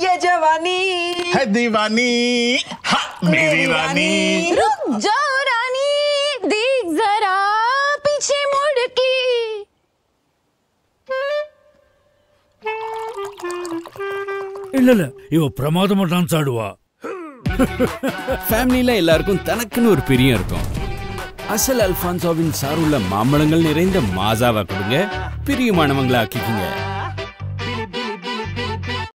ये जवानी है दीवानी मेरी रानी। रुक जाओ रानी, देख जरा पीछे मुड़ के। இல்ல இவ பிரமாதமா டான்ஸ் ஆடுவா. ஃபேமிலில எல்லாருக்கும் தனக்குன்னு ஒரு பிரியம் இருக்கும். அசல் அல்ஃபான்சோவின் சாருள்ள மாம்பழங்கள் நிறைந்த மாசாவா கொடுங்க, பிரியமானவங்களா ஆக்கிக்குங்க.